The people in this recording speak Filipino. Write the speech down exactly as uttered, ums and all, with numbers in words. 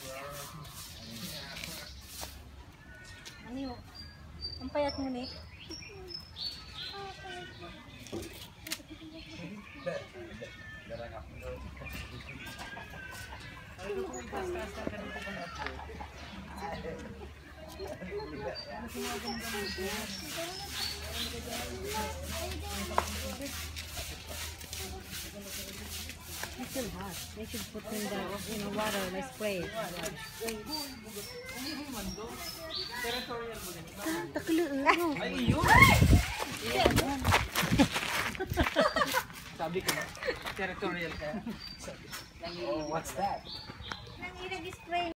Ano yun? Ang payat mo ni. It's still hot. They should put in the you know water and spray it. Ah, taklo ano? Ay, yun! Sabi ko na, territorial ka. Oh, what's that? Nang ilag-spray